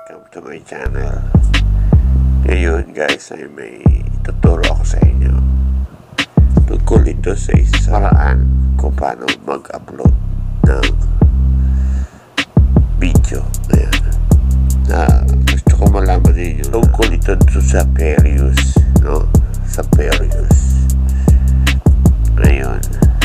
welcome to my channel. Ngayon guys ay may tuturo ako sa inyo. Tungkol ito sa isang paraan kung paano mag-upload ng video. Ayan. Gusto ko malaman ninyo tungkol ito sa Perius, no? Sa Perius. Ngayon,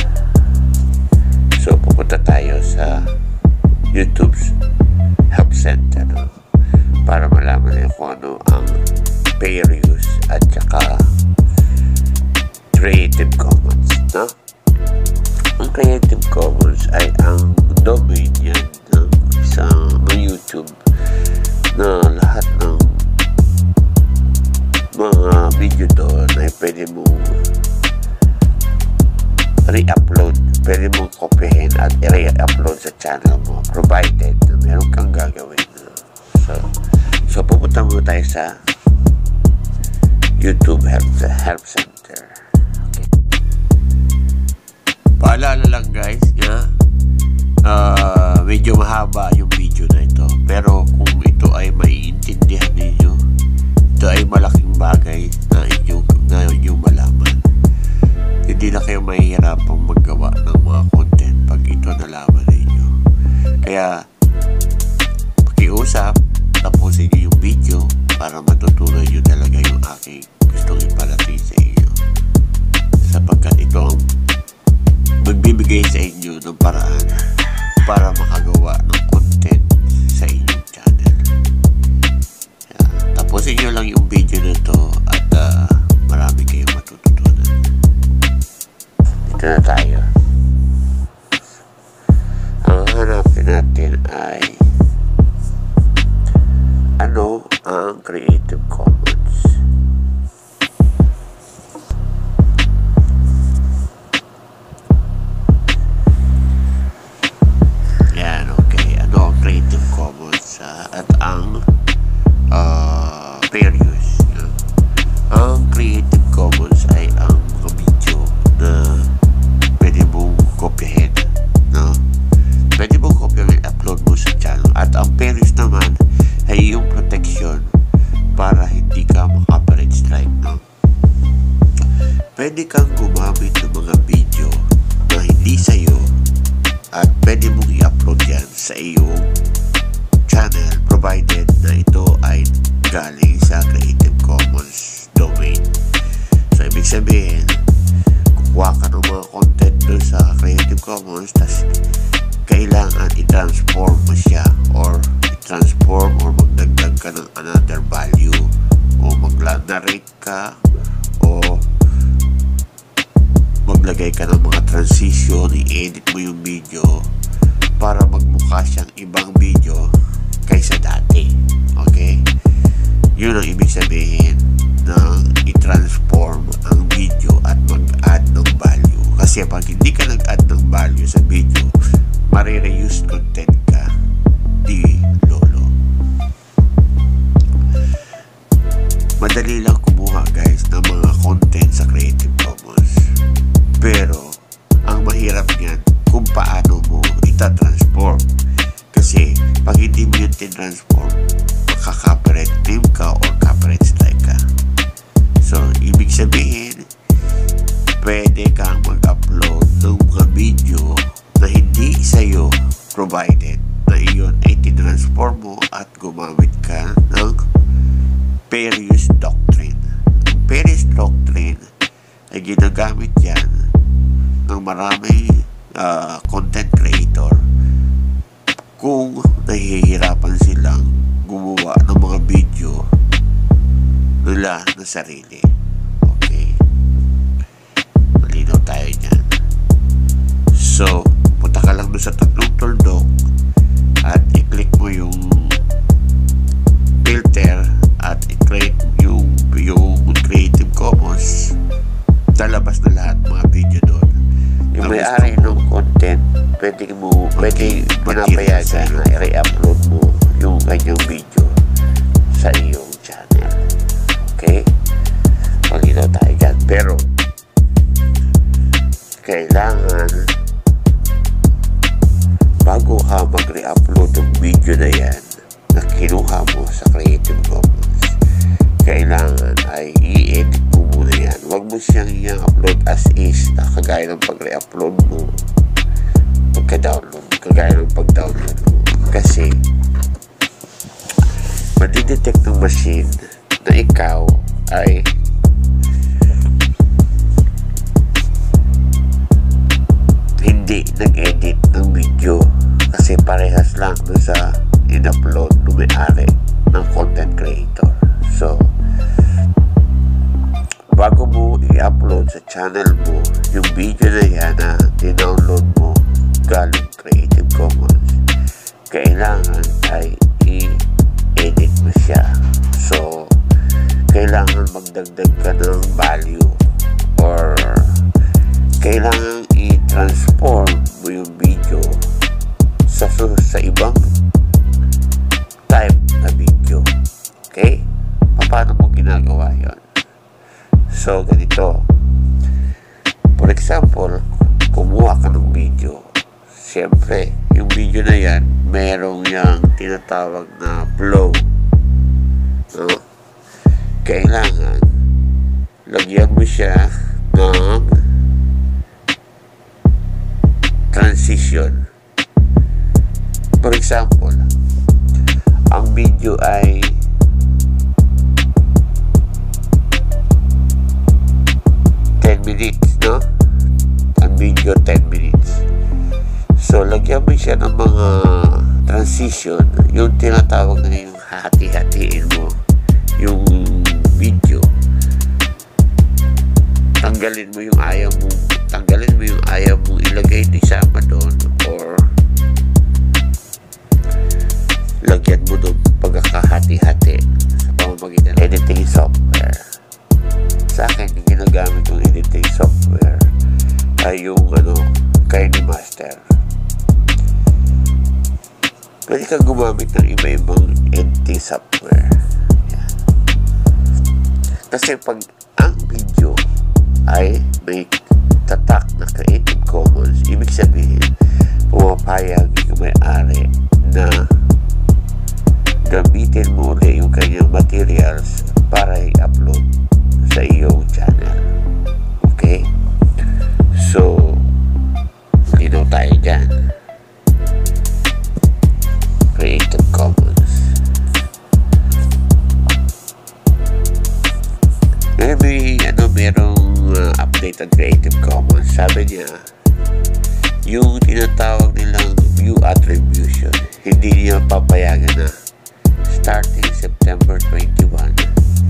so pupunta tayo sa YouTube's Help Center, no? Para malaman niyo kung ano ang Perius at saka Creative Commons, no? Ang Creative Commons ay ang domain yan ng isang YouTube na lahat ng mga video doon ay pwede mo re-upload, pwede mong kopyahin at i-re-upload sa channel mo, provided na meron kang gagawin. So pupunta muna tayo sa YouTube Help Center. Okay. Paalala lang guys, medyo mahaba yung video na ito, pero kung ito ay maiintindihan ninyo, ito ay malaking bagay na inyong malaman. Hindi na kayo mahihirapang maggawa ng mga content pag ito nalaman ninyo. Kaya pakiusap, tapusin nyo yung video para matutunan nyo talaga yung aking gustong iparating sa inyo, sapagkat ito ang magbibigay sa inyo ng paraan para makagawa ng content sa inyong channel. Kaya tapusin nyo lang yung video na ito at marami kayong matututunan. Ito na tayo. Ang hanapin natin ay ano ang Creative Commons. Yan, okay. Ano ang Creative Commons at ang Perius. Ang Creative Commons ay ang mga video na pwede mong kopyahin, no? Pwede mong kopyahin, upload mo sa channel. At ang Perius naman ay yung protection para hindi ka maka-copyright strike, no? Pwede kang gumamit ng mga video na hindi sa'yo at pwede mong i-upload yan sa iyong channel, provided na ito ay galing sa Creative Commons domain. So ibig sabihin, kukuha ka ng mga content doon sa Creative Commons, tas kailangan i-transform mo siya or magdagdag ka ng another value o mag-narrate ka o maglagay ka ng mga transition, i-edit mo yung video para magmukha siyang ibang video kaysa dati. Okay? Yun ang ibig sabihin ng i-transform ang video at mag-add ng value. Kasi pag hindi ka nag-add ng value sa video, marireuse content ka, di lolo. Madali lang kumuha guys ng mga content sa Creative Commons, pero ang mahirap niyan kung paano mo ita-transform. Kasi pag hindi mo yun tinransform, makaka-copyright claim ka or copyright strike ka. So ibig sabihin, pwede kang mag-upload ng mga video na hindi sa'yo, provided na iyon ay tinransform mo at gumamit ka ng Perius Doctrine. Ang Perius Doctrine ay ginagamit yan ng maraming content creator kung nahihirapan silang gumawa ng mga video nila na sarili. Okay, malinaw tayo dyan. So punta ka lang doon sa tatlong tuldok at i-click mo yung filter at i-create yung Creative Commons. Lalabas na lahat mga video doon. Yung may-ari ng content, pwede pinapayagan na i-re-upload mo yung kanyang video sa iyong channel. Okay? Malinaw tayo dyan. Pero kailangan bago ka mag-re-upload ng video na yan, na kinuha mo sa Creative Commons, kailangan ay i-edit mo muna yan. Huwag mo siyang i-upload as is, na kagaya ng pag-re-upload mo, kagaya ng pag-download mo. Kasi madidetect ng machine na ikaw ay hindi nag-edit ng video, kasi parehas lang doon sa in-upload ng may-ari ng content creator. So bago mo i-upload sa channel mo yung video na yan na dinownload mo galing Creative Commons, kailangan ay i-edit mo siya. So kailangan magdagdag ka ng value, or kailangan i-transform mo yung video sa ibang type na video. Okay? Paano mo ginagawa yon? So ganito, for example, kumuha ka ng video. Siyempre, yung video na yan, merong yung tinatawag na flow, no? Kailangan lagyan mo siya ng transition. For example, ang video ay 10 minutes, no? Ang video 10 minutes. So lagyan mo siya ng mga transition, yung tinatawag na yung hati-hatiin mo yung video. Tanggalin mo yung ayaw mong ilagay isama doon, or lagyan mo doon pagkakahati-hati sa pamamagitan ng editing software. Sa akin, yung ginagamit ng editing software ay yung KineMaster. Pwede kang gumamit ng iba-ibang editing software. Yan. Kasi pag ang video ay may tatak na Creative Commons, ibig sabihin pumapayag yung may-ari na gamitin mo ulit yung kanyang materials para i-upload sa iyong channel. Okay? So linaw tayo dyan. Creative Commons. Merong updated Creative Commons. Sabi niya, yung tinatawag nilang view attribution, hindi niya papayagan na starting September 21.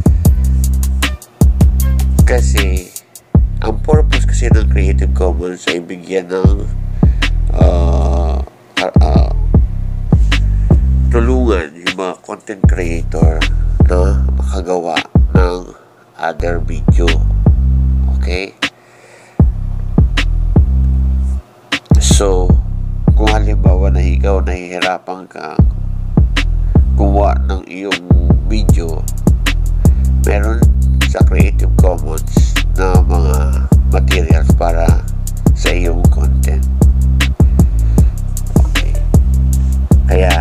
Kasi ang purpose kasi ng Creative Commons ay bigyan ng tulungan yung mga content creator na makagawa ng other video. Okay? So kung halimbawa na ikaw nahihirapan kang gumawa ng iyong video, meron sa Creative Commons na mga materials para sa iyong content. Okay. Kaya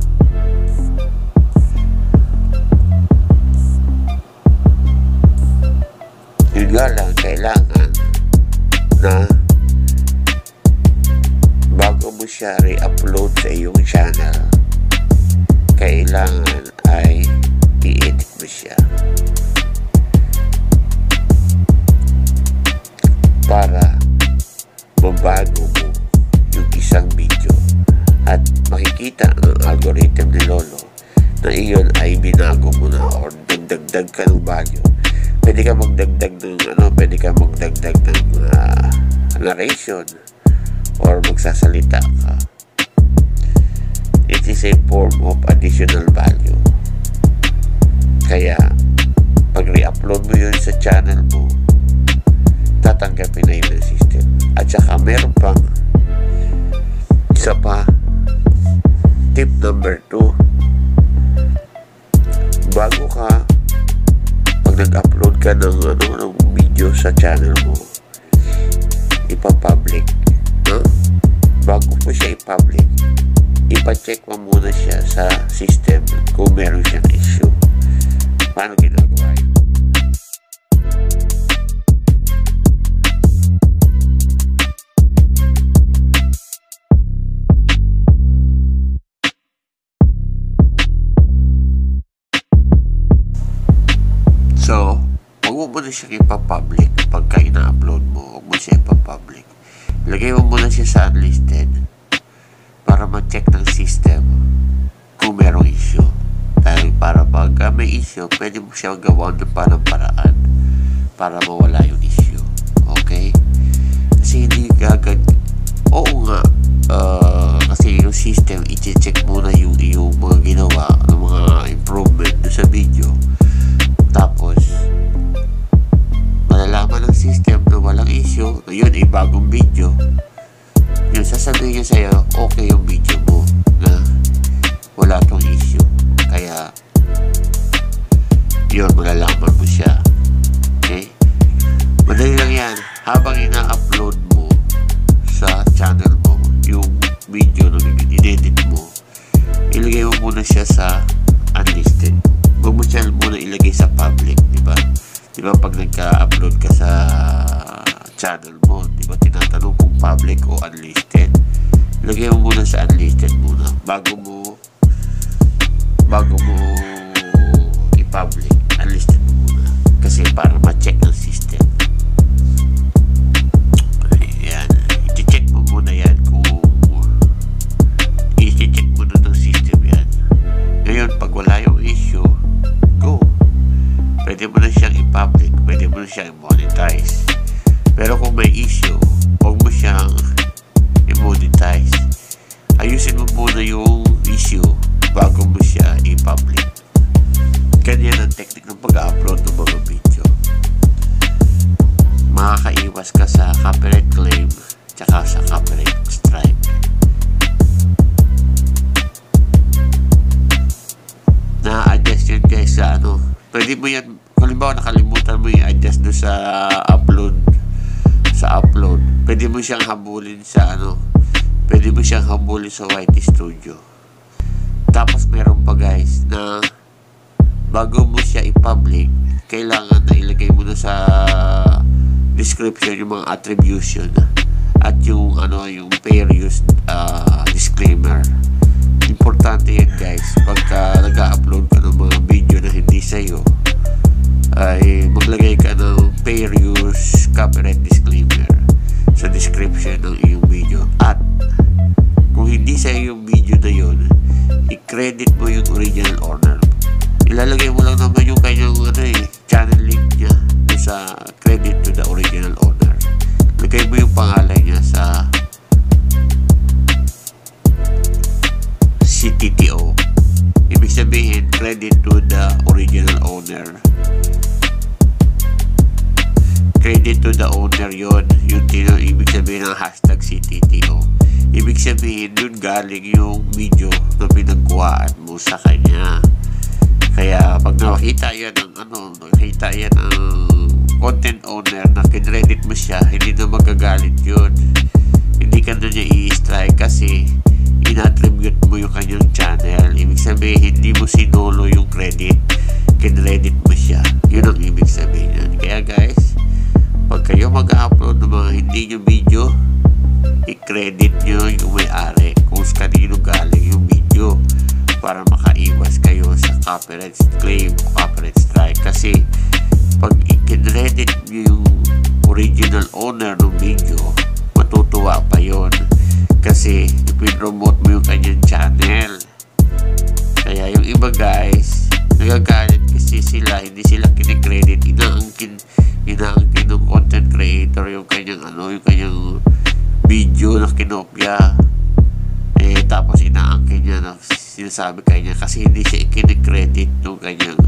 yun nga lang, kailangan na bago mo siya re-upload sa iyong channel, kailangan ay i-edit mo siya para mabago mo yung isang video, at makikita ng algorithm ni Lolo na iyon ay binago mo na, or dagdag ka ng value. Pwede ka magdagdag ng narration, or magsasalita ka. It is a form of additional value. Kaya pag re-upload mo yun sa channel mo, tatanggapin na yun ng system. At saka meron pang isa pa, tip number 2, bago ka pag nag-upload ka ng video sa channel mo, ipa-public, no? Bago mo siya i-public, ipacheck mo muna siya sa system kung meron siyang issue. Paano ginagawa yun? So, huwag mo muna siyang ipapublic pagka ina-upload mo. Huwag mo siya ipapublic. Lagay mo muna siya sa unlisted para ma-check ng system kung merong issue. Dahil para pag may issue, pwede mo siya gawa ng paraan para mawala yung issue. Okay? Kasi hindi gagad. Oo nga. Kasi yung system, i-check muna yung mga ginawa, yung mga improvement sa video. Tapos, malalaman ng system na walang issue, na yun ay bagong video. Yung sasabihin niya sa'yo, okay yung video mo na wala tong issue. Kaya, yun, malalaman mo siya. Okay? Madali lang yan. Habang ina-upload mo sa channel mo, yung video na in-edit mo, ilagay mo muna siya sa unlisted. Huwag mo siya muna ilagay sa public, di ba? Di ba pag nagka-upload ka sa channel mo, di ba tinatanong kung public o unlisted? Ilagay mo muna sa unlisted muna bago mo i-public. Unlisted mo muna kasi para ma-check ng system. Ayan, i-check mo muna yan kung i-check muna ng system yan. Ngayon, pag wala yung issue, go. Pwede mo na siyang i-public, pwede mo na siyang i-monetize. Pero kung may issue, huwag mo siyang i-monetize. Ayusin mo muna yung issue bago mo siya i-public. Ganyan ang technique ng pag-upload ng mga video. Makakaiwas ka sa copyright claim tsaka sa copyright strike. Na-adjust yun guys sa pwede mo yan, kung halimbawa nakalimutan mo i-adjust doon sa upload, pwede mo siyang habulin sa pwede mo siyang habulin sa YT Studio. Tapos meron pa guys na bago mo siya i-public, kailangan na ilagay mo na sa description yung mga attribution at yung yung fair use disclaimer. Importante yan guys, pagka nag-upload ka ng mga video na hindi sa'yo, ay maglagay ka ng fair use copyright disclaimer sa description ng iyong video. At kung hindi sa'yo yung video na yun, i-credit mo yung original owner. Ilalagay mo lang naman yung kanyang channel link niya sa credit to the original owner. Lagay mo yung pangalan niya sa CTTO. Ibig sabihin, credit to the original owner. Credit to the owner yun. Yung ibig sabihin ng hashtag CTTO. Ibig sabihin, dun galing yung video na pinagkuhaan mo sa kanya. Kaya, pag nakita yan ng content owner na kinredit mo siya, hindi na magagalit yun. Hindi ka na niya i-strike kasi in-attribute mo yung kanyang channel. Ibig sabihin, hindi mo sinolo yung credit, kinredit mo siya. Yun ang ibig sabihin yan. Kaya guys, pag kayo mag-upload ng mga hindi nyo video, i-credit nyo yung may-ari kung kanino galing yung video para makaiwas kayo sa copyright claim o copyright strike. Kasi pag i-credit nyo yung original owner ng video, matutuwa pa yon kasi ipin-promote mo yung kanyang channel. Kaya yung iba guys, nagagalit kasi hindi sila kinikredit, inaangkin ng content creator yung kanyang yung kanyang video na kinopya, tapos inaangkin niya na sinasabi kanya kasi hindi siya kinikredit ng kanyang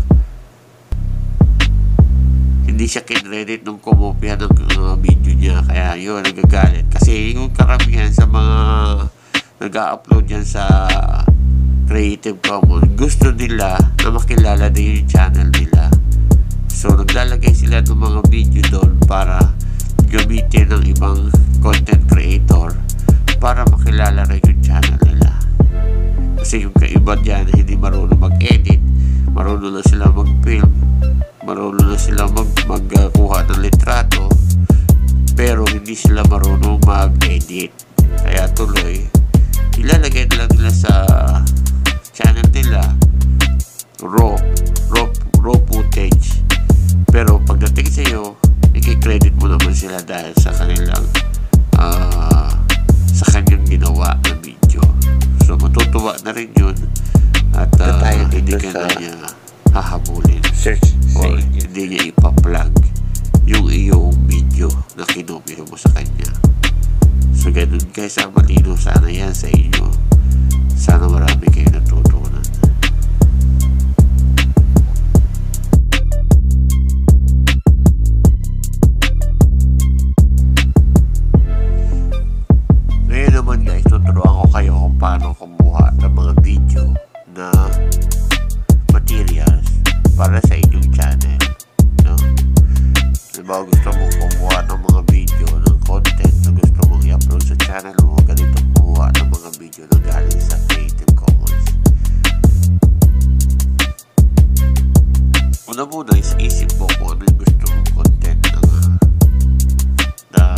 hindi siya kinredit nung kumopya ng video niya. Kaya yun, nagagalit kasi yung karamihan sa mga nag-upload yan sa Creative Commons, gusto nila na makilala din yung channel nila. So naglalagay sila ng mga video doon para gamitin ng ibang content creator para makilala rin yung channel nila. Kasi yung kaiba dyan, hindi marunong mag-edit, marunong na sila mag-film, marunong na sila magkuha ng litrato, pero hindi sila marunong mag-edit. Kaya tuloy, ilalagay na lang nila sa channel nila raw footage, pero pagdating sa iyo, i-credit mo naman sila dahil sa kanilang sa kanyang ginawa na video. So matutuwa na rin yun, at hindi ka na niya hahabulin or hindi niya ipa-plug yung iyong video na kinopya mo sa kanya. So ganun guys, malinaw sana yan sa inyo. Sana marami kayo natutunan. Ngayon naman guys, tuturuan ko kayo kung paano kumuha ng mga video na materials para sa inyong channel, no? Diba gusto mong kumuha ng mga video ng content na gusto mong i-upload sa channel mo, ganito kumuha ng mga video na galing sa Creative Commons. Una muna, isip mo kung ano yung gusto mong content na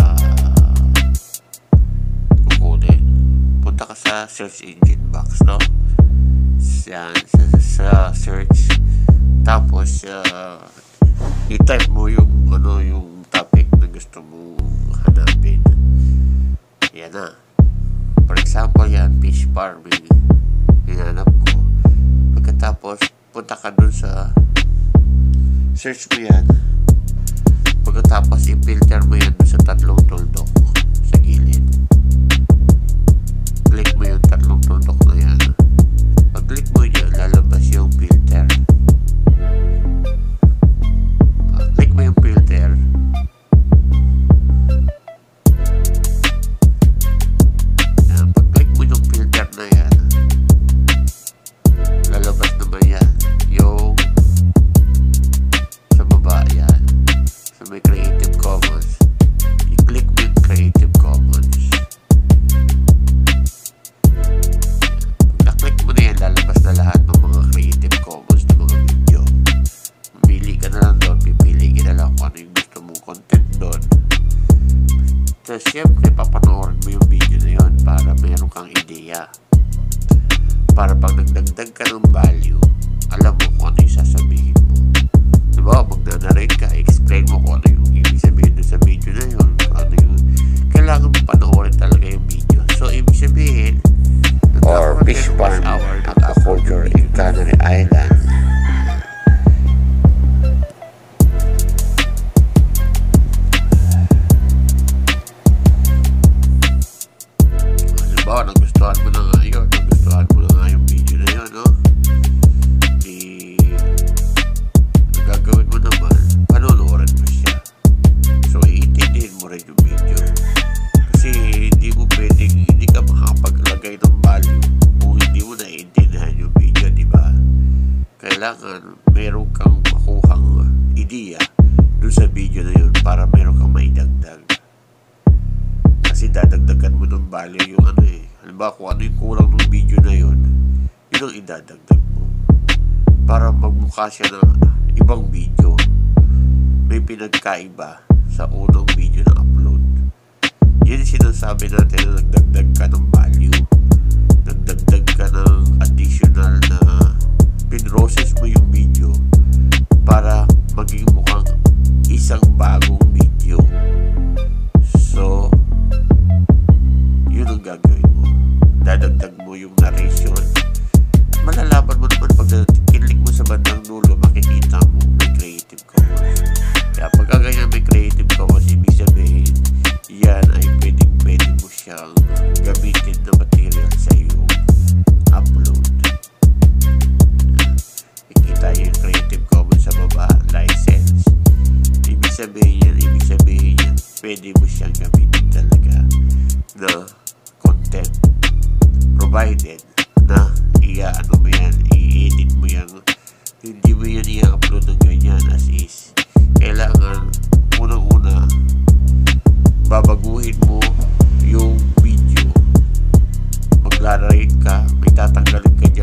kukunin. Punta ka sa search engine box, no? Yan, sa search, tapos i-type mo yung yung topic na gusto mo hanapin. Yan na. For example yan, fish farming, hinanap ko. Pagkatapos punta ka dun sa search mo yan. Pagkatapos i-filter mo yan sa tatlong tuldok sa gilid. Click mo yung tatlong tuldok na yan. Pag-click mo yan, lalabas yung filter. Click mo yung filter. Yan. Pag-click mo yung filter na yan, lalabas naman yan yung sa baba yan. So may Creative Commons. I-click mo yung Creative Commons. Pag-click mo na yan, lalabas na lahat ng mga Creative Commons na mga video. Pili ka na lang doon, pipili ka na lang kung ano yung gusto mong content doon. So syempre, papanoorin mo yung video na yun para mayroon kang ideya. Para pag nagdagdag ka ng value, alam mo kung ano yung sasabihin mo. Diba, magna-narrate ka, explain mo kung ano yung ibig sabihin doon sa video na yun. Ano yung kailangan mo panoorin talaga yung video. So ibig sabihin, or fish farm aquaculture in Canary Island. Diba, nagustuhan mo na nga yun. Nagustuhan mo na nga yung video na yun, no? Gagawin mo naman, panonoorin mo siya. So, iintindihin mo rin yung video. Kasi hindi mo pwedeng, hindi ka makapaglagay ng value kung hindi mo naiintindihan yung video, diba? Kailangan meron kang makuhang ideya dun sa video na yun para meron kang maidagdag. Kasi dadagdagan mo ng value yung halimbawa kung ano yung kulang ng video na yun, yun ang idadagdag mo para magmukha siya ng ibang video, may pinagkaiba sa unang video na upload. Yan yung sinasabi natin na nagdagdag ka ng value, nagdagdag ka ng additional na pinroses mo yung video para maging mukhang isang bagong video. So yun ang gagawin mo, dadagdag mo yung narration at malalaman mo naman pag kinlik mo sa bandang dulo, makikita mo may Creative Commons. Kaya pagka ganyan may Creative Commons, ibig sabihin yan ay pwede mo siyang gamitin na material sa iyong upload. Ikita yung Creative Commons sa baba, license. Ibig sabihin yan pwede mo siyang gamitin talaga na content, provided na i-edit mo yan. Hindi mo yan i-upload ng ganyan as is. Kailangan unang-una babaguhin mo yung video, maglalagay ka, may tatanggalin ka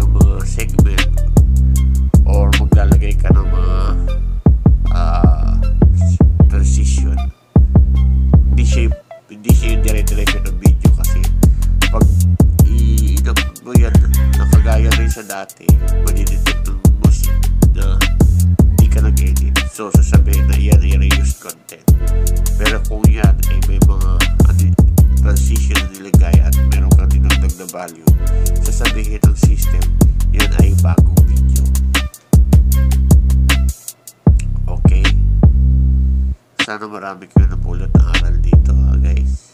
hindi siya yung dire-diretso ng video kasi pag i-upload mo yan nakagaya rin sa dati, madidetect ng music na hindi ka nag-edit. So sasabihin na yan ay reused content. Pero kung yan ay may mga transition na nilagay at meron kang dinagdag na value, sasabihin ng system yan ay bagong video. Okay? Sana marami kayo napulot na aral dito, guys.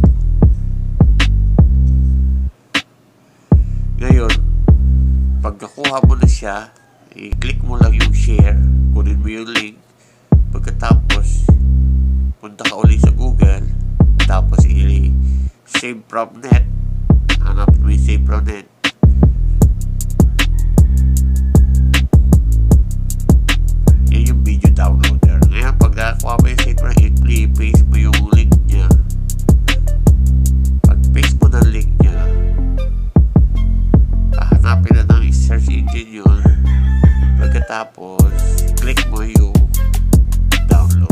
Ngayon, pagkakuha mo na siya, i-click mo lang yung share, kunin mo yung link, pagkatapos punta ka ulit sa Google, tapos i-save from net, hanap mo yung save from net, yan yung video downloader. Ngayon pag nakakuha mo yung save from net, i-paste mo yung link nya. Pag paste mo ng link nya, hahanapin na ng search engine yun, pagkatapos click mo yung download.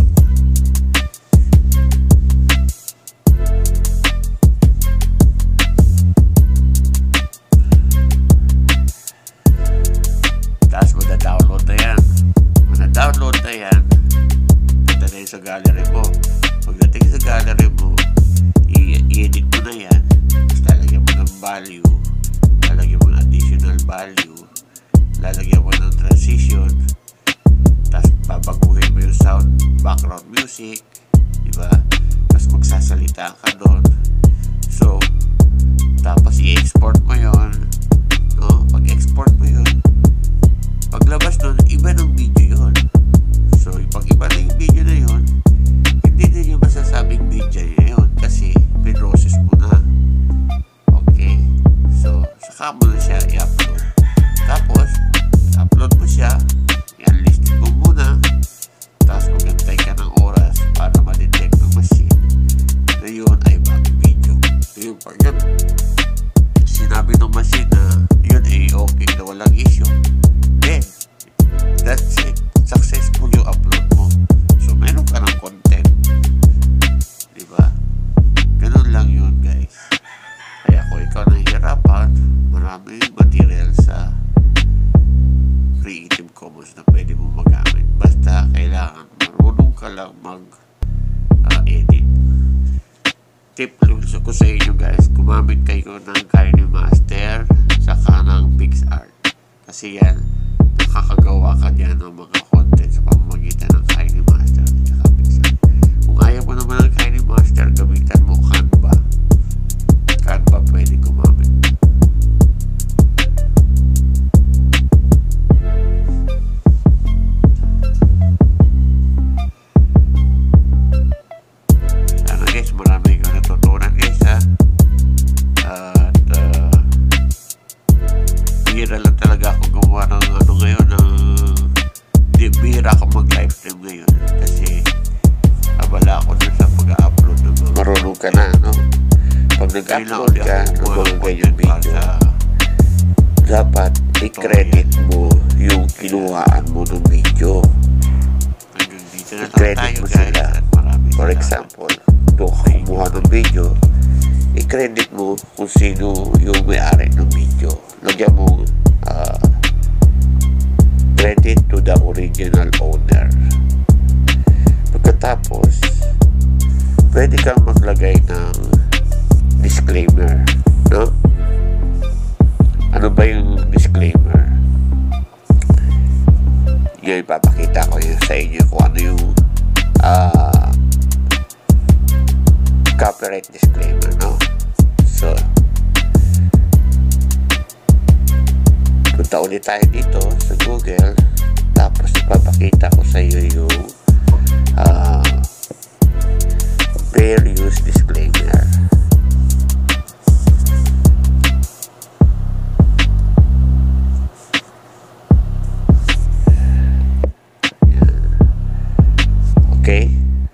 Tapos mada-download na yan. Mada-download na yan, punta na yun sa gallery mo. Pagdating sa gallery mo, i-edit mo na yan. Tapos lalagyan mo ng value, lalagyan mo ng additional value, lalagyan mo ng transition, tapos babaguhin mo yung sound, background music, diba? Tapos magsasalita ka doon. So tapos i-export mo yun, no? Pag-export mo yun, paglabas doon, iba ng video yun. So pag iba na yung video na yun, hindi na yung masasabing video na yun kasi pinrocess mo na. Okay? So saka mo na siya i-upload. Tapos upload mo siya, i-unlist mo muna, tapos magantay ka ng oras para ma-detect ng machine na yun ay bagong video. Yung pag yun, sinabi ng machine na yun ay okay na walang issue, then that's it, successful yung upload mo. So meron ka ng content, diba? Ganun lang yun, guys. Kaya kung ikaw nahihirapan, maraming material sa Creative Commons na pwede mo magamit. Basta kailangan marunong ka lang mag-edit. Tip lang ko sa inyo, guys, gumamit kayo ng KineMaster saka ng PixArt. Kasi yan, nakakagawa ka dyan ng mga content sa pamamagitan ng KineMaster at saka PixArt. Kung ayaw mo naman ng KineMaster, gamitan mo Canva. Canva pwede gumamit. Sana guys, marami kang natutunan, guys, ha. At bihira lang talaga ako gumawa ng ano ngayon, bihira ako mag-livestream ngayon kasi abala ako dun sa pag-upload ng mga. Marunong ka na, no? Pag nag-upload ka ng mga ganyan video, dapat i-credit mo yung kinuhaan mo ng video. I-credit mo sila. For example, doon ka kumuha ng video, i-credit mo kung sino yung may-ari ng video. Lagyan mo credit to the original owner. Pagkatapos, pwede kang maglagay ng disclaimer, no? Ano ba yung disclaimer? Yan, ipapakita ko yun sa inyo kung ano yung copyright disclaimer, no? So punta ulit tayo dito sa Google, tapos ipapakita ko sa iyo yung fair use disclaimer. Okay?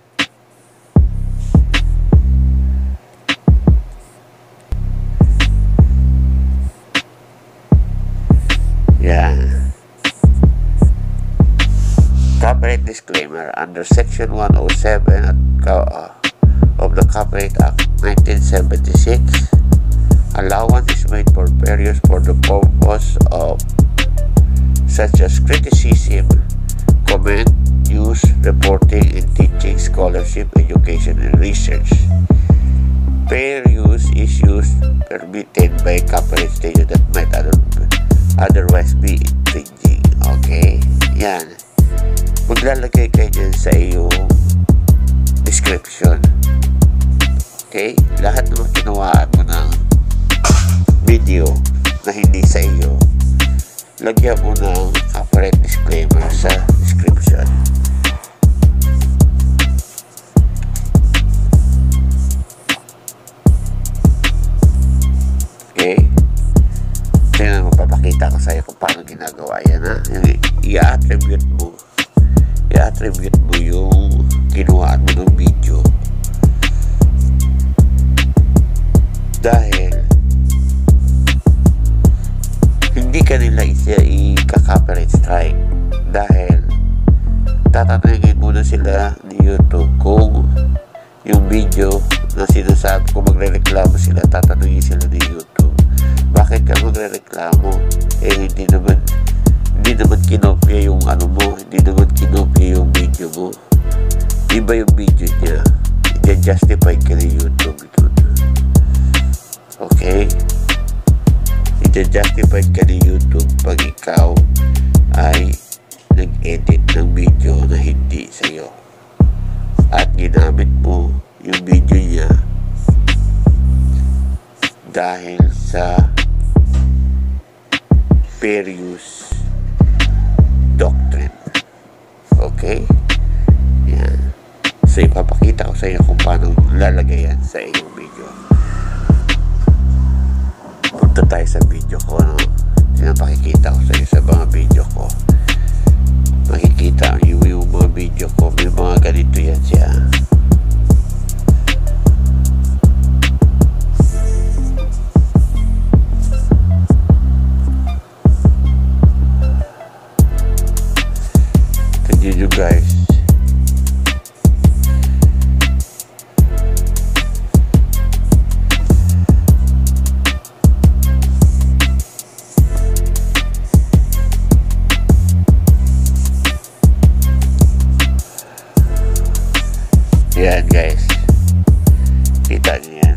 Yan. Copyright disclaimer under Section 107 of the Copyright Act 1976. Allowance is made for various for the purpose of such as criticism, comment, use, reporting, and teaching, scholarship, education, and research. Fair use is used permitted by copyright statute that might otherwise be infringing. Okay? Yan. Maglalagay kayo dyan sa iyong description. Okay? Lahat naman kinuhaan mo ng video na hindi sa iyo, lagyan mo ng copyright disclaimer sa description. Okay? Tingnan mo, papakita ko sa iyo kung paano ginagawa yan, ha? I-attribute mo yung kinuhaan mo ng video, dahil hindi ka nila i-copyright strike, dahil tatanungin muna sila ni YouTube kung yung video na sinasabi, kung magre-reklamo sila, tatanungin sila ni YouTube, bakit ka magre-reklamo? Hindi naman kinopya yung ano mo, hindi naman kinopya yung video mo, iba yung video niya, i-justify ka ni YouTube ito. Okay? I-justify ka ni YouTube pag ikaw ay nag-edit ng video na hindi sa'yo at ginamit mo yung video niya dahil sa fair use doctrine. Okay? Yan. So, ipapakita ko sa iyo kung paano lalagay yan sa iyong video. Punta tayo sa video ko, no? Pinapakikita ko sa iyo sa mga video ko. Makikita yung mga video ko, may mga ganito yan siya. Tignan nyo guys. Yan guys, kita niyo yan.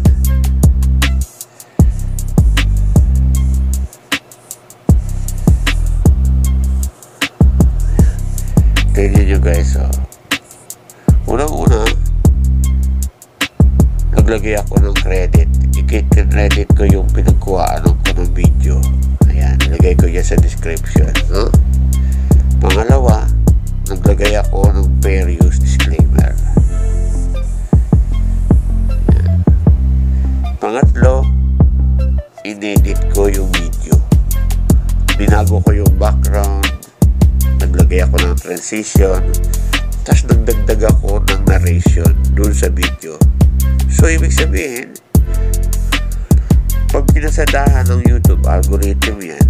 Tignan niyo guys, oh. Unang-una, naglagay ako ng credit. I-credit ko yung pinagkuhaan ko ng video. Ayan, nilagay ko yan sa description, no? Pangalawa, naglagay ako ng fair use disclaimer. Pangatlo, inedit ko yung video. Binago ko yung background, naglagay ako ng transition, tapos nagdagdag ako ng narration dun sa video. So, ibig sabihin, pag pinasadahan ng YouTube algorithm yan,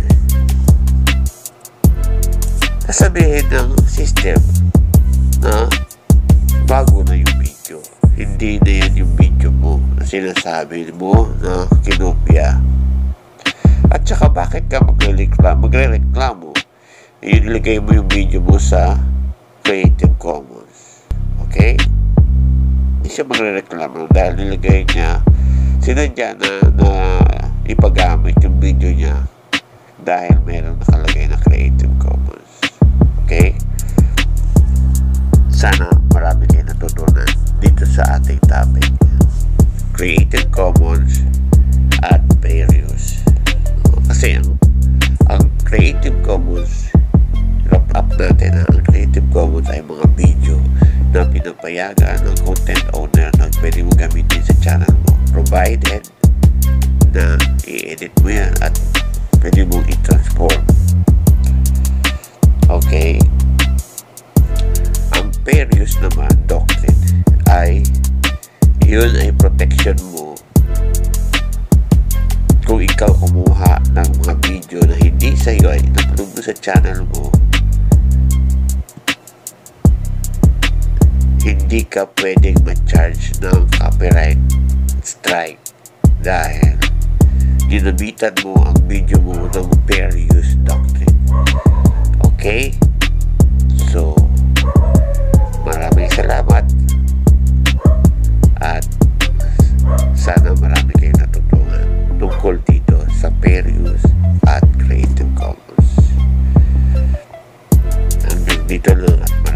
sasabihin ng system na bago na yung video. Hindi na yan yung video mo na sinasabi mo na kinopya. At saka bakit ka magre-reklamo? Ilagay mo yung video mo sa Creative Commons. Okay? Hindi siya magre-reklamo dahil nilagay niya, sinadya na ipagamit yung video niya dahil meron nakalagay na Creative Commons. Okay? Sana marami kayo natutunan dito sa ating topic, Creative Commons at fair use. Kasi ang Creative Commons, wrap up natin na ang Creative Commons ay mga video na pinapayagan ng content owner na pwede mo gamitin sa channel mo, provided na i-edit mo yan at pwede mo i-transform. Okay? Ang fair use naman doctrine ay yun ay protection mo kung ikaw kumuha ng mga video na hindi sa iyo ay in-upload mo sa channel mo. hindi ka pwedeng ma-charge ng copyright strike dahil ginamitan mo ang video mo ng fair use doctrine. Okay? So, maraming salamat at sana marami kayong natutunan tungkol dito sa fair use at Creative Commons. Hanggang dito lang at